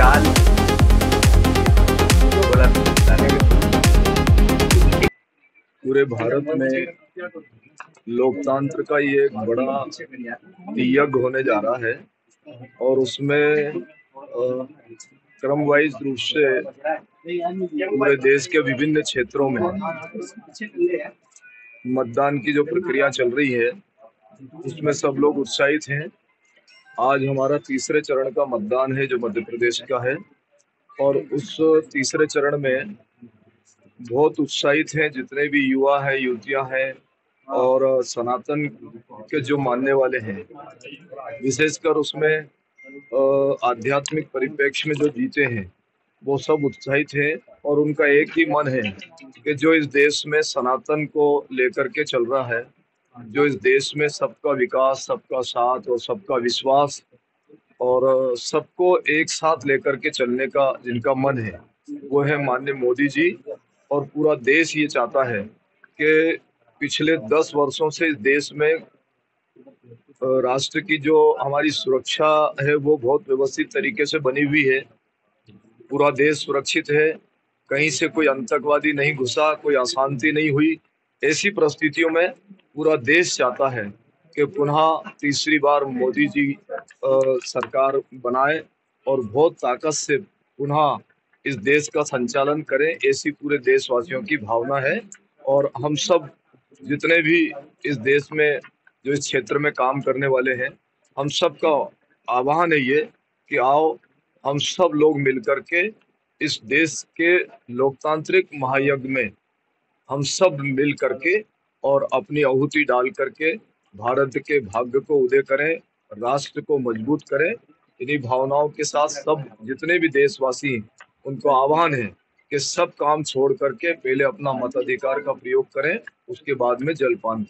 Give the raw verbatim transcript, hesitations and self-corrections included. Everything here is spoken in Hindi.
काल बोला पूरे भारत में लोकतंत्र का ये एक बड़ा यज्ञ होने जा रहा है और उसमें क्रम वाइज रूप से पूरे देश के विभिन्न क्षेत्रों में मतदान की जो प्रक्रिया चल रही है उसमें सब लोग उत्साहित हैं। आज हमारा तीसरे चरण का मतदान है जो मध्य प्रदेश का है और उस तीसरे चरण में बहुत उत्साहित हैं जितने भी युवा हैं, युवतियां हैं और सनातन के जो मानने वाले हैं, विशेषकर उसमें आध्यात्मिक परिप्रेक्ष्य में जो जीते हैं वो सब उत्साहित हैं और उनका एक ही मन है कि जो इस देश में सनातन को लेकर के चल रहा है, जो इस देश में सबका विकास, सबका साथ और सबका विश्वास और सबको एक साथ लेकर के चलने का जिनका मन है वो है माननीय मोदी जी। और पूरा देश ये चाहता है कि पिछले दस वर्षों से इस देश में राष्ट्र की जो हमारी सुरक्षा है वो बहुत व्यवस्थित तरीके से बनी हुई है। पूरा देश सुरक्षित है, कहीं से कोई आतंकवादी नहीं घुसा, कोई अशांति नहीं हुई। ऐसी परिस्थितियों में पूरा देश चाहता है कि पुनः तीसरी बार मोदी जी आ, सरकार बनाए और बहुत ताकत से पुनः इस देश का संचालन करें, ऐसी पूरे देशवासियों की भावना है। और हम सब जितने भी इस देश में जो इस क्षेत्र में काम करने वाले हैं, हम सब का आह्वान है ये कि आओ हम सब लोग मिलकर के इस देश के लोकतांत्रिक महायज्ञ में हम सब मिल करके और अपनी आहुति डाल करके भारत के भाग्य को उदय करें, राष्ट्र को मजबूत करें। इन्हीं भावनाओं के साथ सब जितने भी देशवासी उनको आह्वान है कि सब काम छोड़ करके पहले अपना मताधिकार का प्रयोग करें, उसके बाद में जलपान